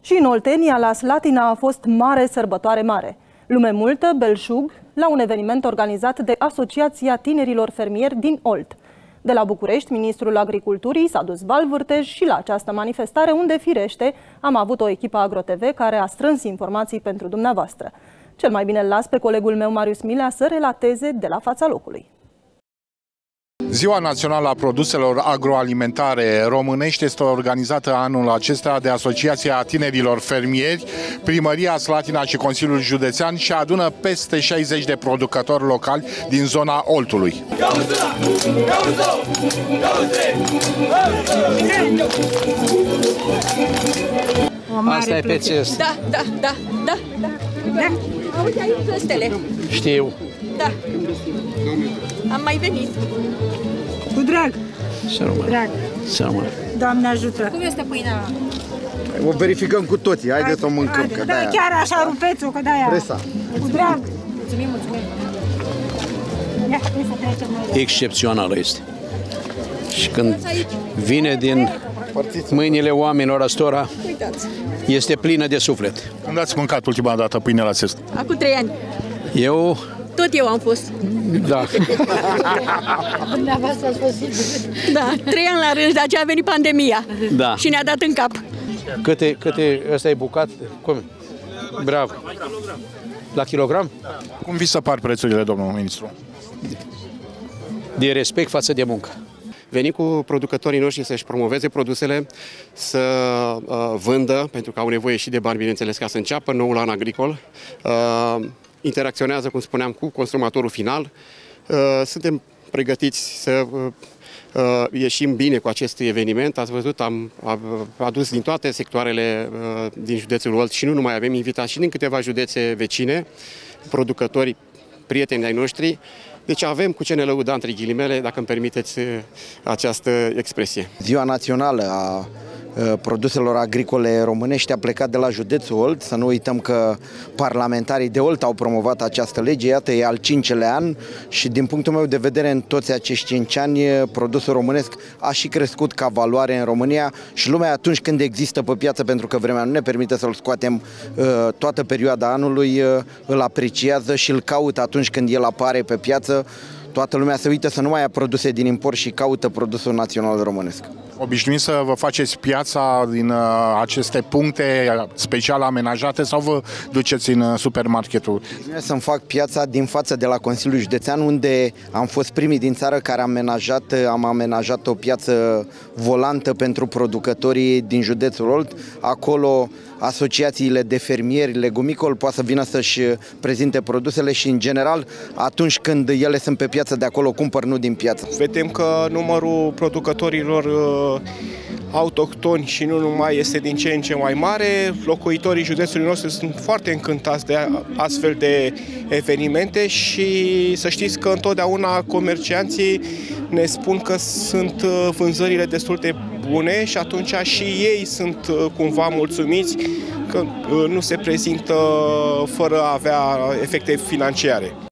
Și în Oltenia, la Slatina, a fost mare sărbătoare mare. Lume multă, belșug, la un eveniment organizat de Asociația Tinerilor Fermieri din Olt. De la București, ministrul Agriculturii s-a dus Valvârtej și la această manifestare, unde, firește, am avut o echipă AgroTV care a strâns informații pentru dumneavoastră. Cel mai bine îl las pe colegul meu, Marius Milea, să relateze de la fața locului. Ziua Națională a Produselor Agroalimentare Românești este organizată anul acesta de Asociația Tinerilor Fermieri, Primăria Slatina și Consiliul Județean și adună peste 60 de producători locali din zona Oltului. Asta e pe țest. Da. Auzi, aici pestele. Știu. Da. Am mai venit. Cu drag. Să rămână. Drag. Să rămână. Doamne ajută. Cum este pâinea? O verificăm cu toții. Haideți să o mâncăm. Da, chiar așa rupeți-o, că de-aia. Presa. Cu drag. Mulțumim. Ia, hai să trecem noi. Excepțională este. Și când vine din mâinile oamenilor astora, este plină de suflet. Când ați mâncat ultima dată pâine la țest? Acum 3 ani. Eu, Tot eu am fost. da. Dumneavoastră ați fost sigur. Da, 3 ani la rând, de aceea a venit pandemia. Da. Și ne-a dat în cap. Câte, ăsta e bucat? Cum? Bravo. La kilogram? Cum vi se par prețurile, domnul ministru? De respect față de muncă. Venim cu producătorii noștri să-și promoveze produsele, să vândă, pentru că au nevoie și de bani, bineînțeles, ca să înceapă noul an agricol. Interacționează, cum spuneam, cu consumatorul final. Suntem pregătiți să ieșim bine cu acest eveniment. Ați văzut, am adus din toate sectoarele din județul Olt și nu numai, avem invitați și din câteva județe vecine, producători, prieteni ai noștri. Deci avem cu ce ne lăuda, între ghilimele, dacă îmi permiteți această expresie. Ziua Națională a Produselor Agricole Românești a plecat de la județul Olt. Să nu uităm că parlamentarii de Olt au promovat această lege. Iată, e al 5-lea an și din punctul meu de vedere, în toți acești 5 ani, produsul românesc a și crescut ca valoare în România și lumea, atunci când există pe piață, pentru că vremea nu ne permite să-l scoatem toată perioada anului, îl apreciază și îl caută atunci când el apare pe piață. Toată lumea se uită să nu mai ia produse din import și caută produsul național românesc. Obișnuiți să vă faceți piața din aceste puncte special amenajate sau vă duceți în supermarketul? Să-mi fac piața din față de la Consiliul Județean, unde am fost primii din țară care am amenajat o piață volantă pentru producătorii din județul Olt. Acolo asociațiile de fermieri legumicoli poate să vină să-și prezinte produsele și, în general, atunci când ele sunt pe piață, de acolo cumpăr, nu din piață. Vedem că numărul producătorilor autohtoni și nu numai este din ce în ce mai mare. Locuitorii județului nostru sunt foarte încântați de astfel de evenimente și să știți că întotdeauna comercianții ne spun că sunt vânzările destul de bune și atunci și ei sunt cumva mulțumiți că nu se prezintă fără a avea efecte financiare.